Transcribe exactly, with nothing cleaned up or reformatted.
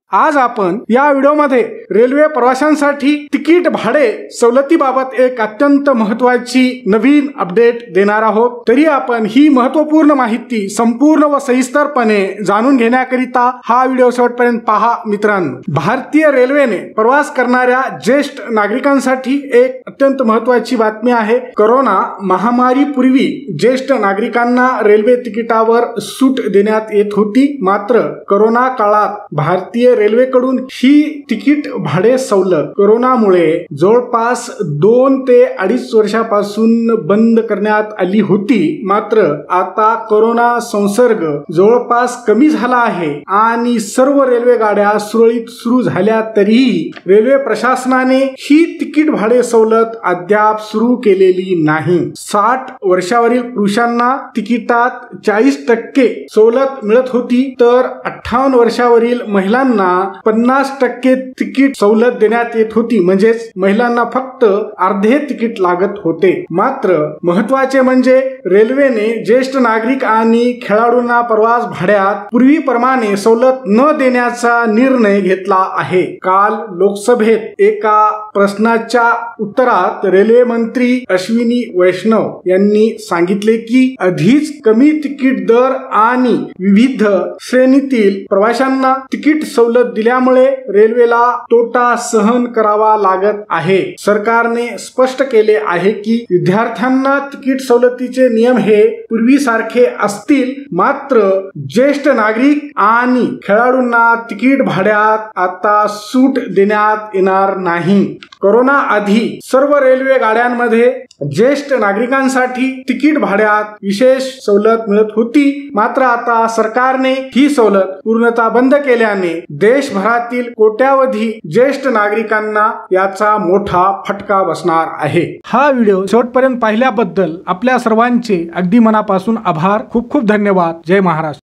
आज आपण या व्हिडिओमध्ये रेल्वे प्रवाशांसाठी तिकीट भाडे सवलतीबाबत एक अत्यंत महत्त्वाची नवीन अपडेट देणार आहोत। तरी आपण ही महत्त्वपूर्ण माहिती संपूर्ण व सविस्तरपणे जाणून घेण्याकरिता हा व्हिडिओ शेवटपर्यंत पहा मित्रांनो। भारतीय रेल्वेने प्रवास करणाऱ्या ज्येष्ठ नागरिकांसाठी एक अत्यंत महत्त्वाची बातमी आहे। कोरोना महामारी पूर्वी ज्येष्ठ नागरिकांना रेल्वे तिकिटावर सूट देण्यात येत होती, मात्र कोरोना काळात भारतीय रेल्वेकडून ही तिकीट भाडे सवलत कोरोनामुळे जवळपास दोन ते अडीच वर्षापासून बंद करण्यात आली होती। मात्र आता कोरोना संसर्ग जवळपास कमी झाला आहे आणि सर्व रेल्वे गाड्या सुरळीत सुरू झाल्या, तरीही रेल्वे प्रशासनाने ही तिकीट भाडे सवलत अद्याप सुरू केलेली नाही। साठ वर्षावरील पुरुषांना तिकिटात चाळीस टक्के सवलत मिळत होती, तर अठ्ठावन्न वर्षावरील महिलांना पन्नास टक्के तिकीट सवलत देण्यात येत होती, म्हणजेच महिलांना फक्त अर्धे तिकीट लागत होते। मात्र महत्त्वाचे म्हणजे रेल्वेने ज्येष्ठ नागरिक आणि खेळाडूंना प्रवास भाड्यात पूर्वीप्रमाणे सवलत न देण्याचा निर्णय घेतला आहे। काल लोकसभेत एका प्रश्नाच्या उत्तरात रेल्वे मंत्री अश्विनी वैष्णव यांनी सांगितले की आधीच कमी तिकीट दर आणि विविध श्रेणीतील प्रवाशांना तिकीट सवलत दिल्यामुळे रेल्वेला तोटा सहन करावा लागत आहे। सरकारने स्पष्ट केले आहे की विद्यार्थ्यांना तिकीट सवलतीचे नियम हे पूर्वीसारखे असतील, मात्र ज्येष्ठ नागरिक आणि खेळाडूंना तिकीट भाड्यात आता सूट देण्यात येणार नाही। कोरोना आधी सर्व रेल्वे गाड्यांमध्ये ज्येष्ठ नागरिकांसाठी तिकीट भाड्यात विशेष सवलत मिळत होती, मात्र आता सरकारने ही सवलत पूर्णतः बंद केल्याने देशभरातील कोट्यावधी ज्येष्ठ नागरिकांना याचा मोठा फटका बसणार आहे। हा व्हिडिओ शेवटपर्यंत पाहिल्याबद्दल आपल्या सर्वांचे अगदी मनापासून आभार। खूप खूप धन्यवाद। जय महाराष्ट्र।